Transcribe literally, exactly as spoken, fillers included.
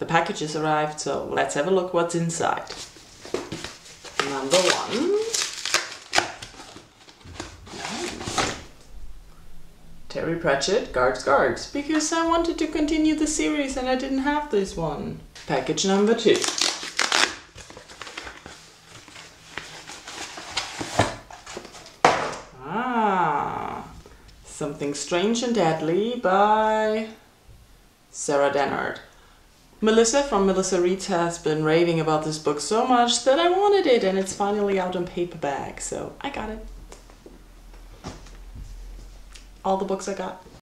The package has arrived, so let's have a look what's inside. Number one. Terry Pratchett, Guards Guards, because I wanted to continue the series and I didn't have this one. Package number two. Ah, Something Strange and Deadly by Sarah Dennard. Melissa from Melissa Reads has been raving about this book so much that I wanted it, and it's finally out in paperback, so I got it. All the books I got.